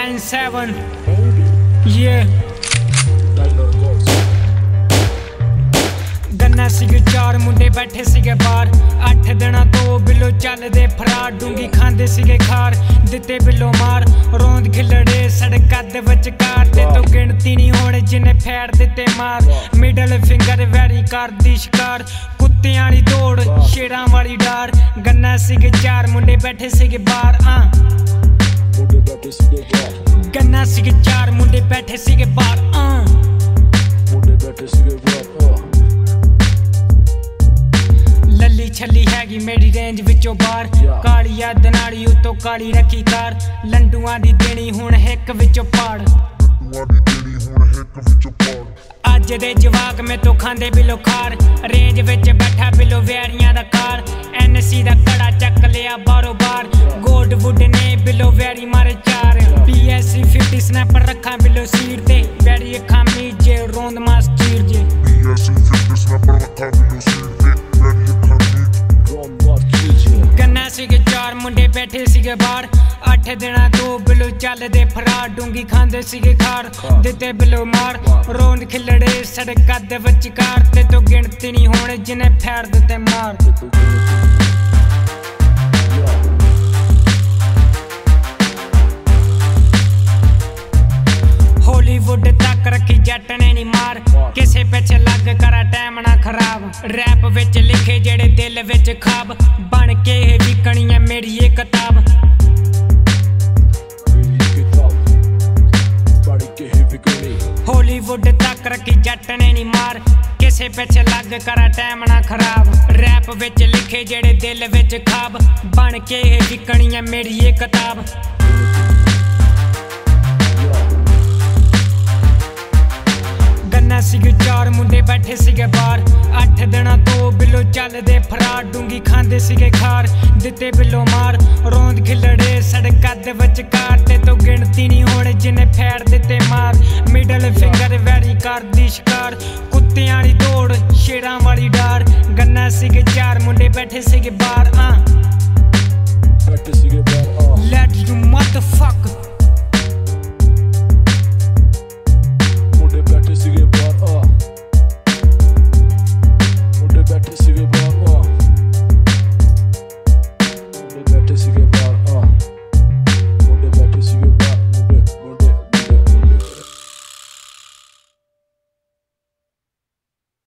9-7 yeah गन्ना सीगे चार मुंडे बैठे सीगे बार 8 दिना तो बिलो चलदे फरार डूंगी खांदे सीगे खार दिते बिलो मार रोंद खिलड़े सड़क दे विचकार ते तो गिनती नहीं होने जिन्हें फैर दिते मार मिडल फिंगर वैरी कर दी शिकार कुत्तियां दी दौड़ शेरां वाली डार गन्ना सीगे चार मुंडे बैठे सीगे बार गन्ना सीगे चार मुंडे बैठे सीगे बार लल्ली छली हैगी मेरी रेंज विचों बार काली याद नाली उतो काली रखी कार लंडुआं दी देनी हुण हिक विचों पाड़ अज दे जवाक में तो खांदे बिलो खार रेंज विच बैठा बिलो वैरियां दा कार एनसी दा कड़ा चक लिया बारो बार गोल्ड वुड ने बिलो वैरी मारे चार पीएससी 50 स्नैपर रखा बिलो सीट ते वैरी खामी जे रोंद मास चीर जे पीएससी 50 स्नैपर रखा बिलो सीट ते वैरी खामी रोंद मास चीर जे गन्ना सीगे चार मुंडे बैठे सीगे बाहर 8 दिना तो बिलो चलदे फरार डूंगी खांदे सीगे खार दिते बिलो मार रोंद खिलड़े सड़क दे विचकार ते तो गिनती नहीं होने जिन्हें फैर दिते मार हॉलीवुड तक रखी जट ने नहीं मार किसे पिछे लग करा टाइम ना खराब रैप विच लिखे जेड़े दिल विच खाब बन के विकनी है मेरी ये किताब हॉलीवुड तक रखी जट ने नहीं मार किसे पिछे लग करा टाइम ना खराब रैप विच लिखे जेड़े दिल विच खाब बन के विकनी है मेरी ये किताब गन्ना सीगे चार मुंडे बैठे सीगे बार 8 दिना तो बिलो चलदे फरार डूंगी खांदे सीगे खार दिते बिलो मार रोंद खिलड़े सड़क दे विचकार ते तो गिनती नहीं होने जिन्हें फैर दिते मार मिडल फिंगर वैरी कर दी शिकार कुत्तियां दी दौड़ शेरां वाली डार गन्ना सीगे चार मुंडे बैठे सीगे बार लेट्स डू मदरफक